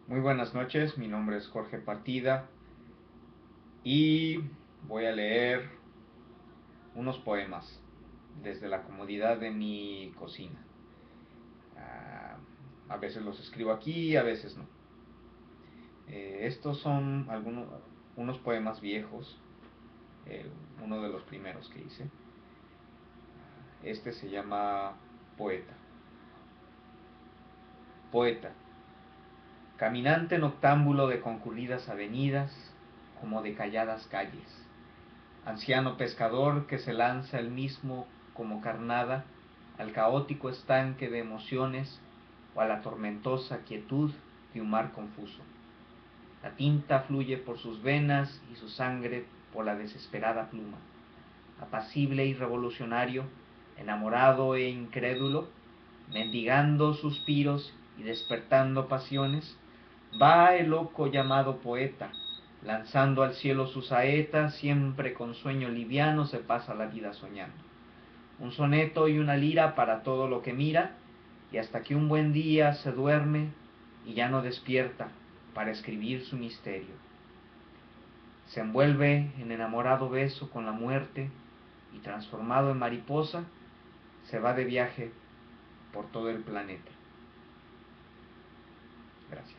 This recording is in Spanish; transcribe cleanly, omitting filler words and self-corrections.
Muy buenas noches, mi nombre es Jorge Partida y voy a leer unos poemas desde la comodidad de mi cocina. A veces los escribo aquí, a veces no. Estos son unos poemas viejos, uno de los primeros que hice. Este se llama Poeta. Poeta, caminante noctámbulo de concurridas avenidas, como de calladas calles, anciano pescador que se lanza él mismo como carnada al caótico estanque de emociones o a la tormentosa quietud de un mar confuso. La tinta fluye por sus venas y su sangre por la desesperada pluma. Apacible y revolucionario, enamorado e incrédulo, mendigando suspiros y despertando pasiones, va el loco llamado poeta, lanzando al cielo sus saetas, siempre con sueño liviano se pasa la vida soñando. Un soneto y una lira para todo lo que mira, y hasta que un buen día se duerme y ya no despierta para escribir su misterio. Se envuelve en enamorado beso con la muerte y transformado en mariposa, se va de viaje por todo el planeta. Gracias.